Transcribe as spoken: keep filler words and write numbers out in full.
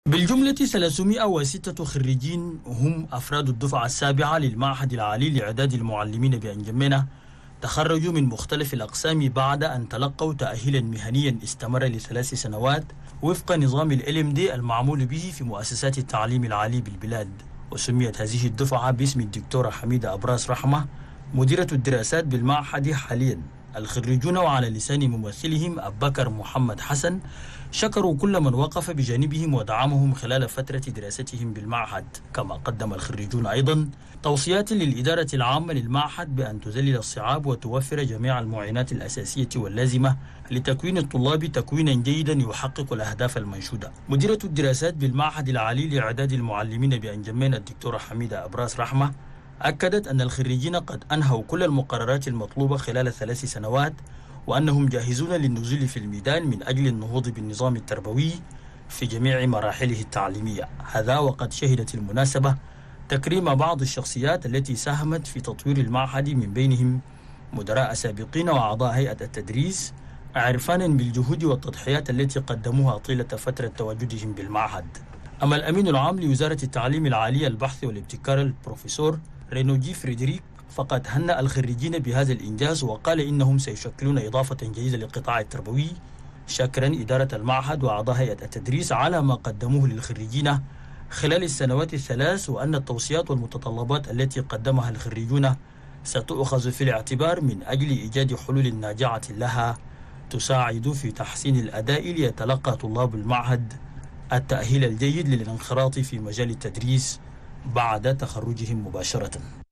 بالجملة ثلاثمائة وستة خريجين هم أفراد الدفعة السابعة للمعهد العالي لإعداد المعلمين بأنجمينة تخرجوا من مختلف الأقسام بعد أن تلقوا تأهيلا مهنيا استمر لثلاث سنوات وفق نظام ال إل إم دي المعمول به في مؤسسات التعليم العالي بالبلاد. وسميت هذه الدفعة باسم الدكتورة حميدة أبراس رحمة مديرة الدراسات بالمعهد حاليا. الخريجون وعلى لسان ممثلهم أبوبكر محمد حسن شكروا كل من وقف بجانبهم ودعمهم خلال فترة دراستهم بالمعهد. كما قدم الخريجون أيضا توصيات للإدارة العامة للمعهد بأن تذلل الصعاب وتوفر جميع المعينات الأساسية واللازمة لتكوين الطلاب تكوينا جيدا يحقق الأهداف المنشودة. مديرة الدراسات بالمعهد العالي لإعداد المعلمين بأنجمينة الدكتورة حميدة أبراس رحمة أكدت أن الخريجين قد أنهوا كل المقررات المطلوبة خلال ثلاث سنوات وأنهم جاهزون للنزول في الميدان من أجل النهوض بالنظام التربوي في جميع مراحله التعليمية. هذا وقد شهدت المناسبة تكريم بعض الشخصيات التي ساهمت في تطوير المعهد من بينهم مدراء سابقين وأعضاء هيئة التدريس عرفانا بالجهود والتضحيات التي قدموها طيلة فترة تواجدهم بالمعهد. أما الأمين العام لوزارة التعليم العالي البحث والابتكار البروفيسور رينوجي فريدريك فقد هنأ الخريجين بهذا الإنجاز وقال إنهم سيشكلون إضافة جيدة للقطاع التربوي، شاكرا إدارة المعهد وأعضاء هيئة التدريس على ما قدموه للخريجين خلال السنوات الثلاث، وأن التوصيات والمتطلبات التي قدمها الخريجون ستؤخذ في الاعتبار من أجل إيجاد حلول ناجعة لها تساعد في تحسين الأداء ليتلقى طلاب المعهد التأهيل الجيد للانخراط في مجال التدريس بعد تخرجهم مباشرة.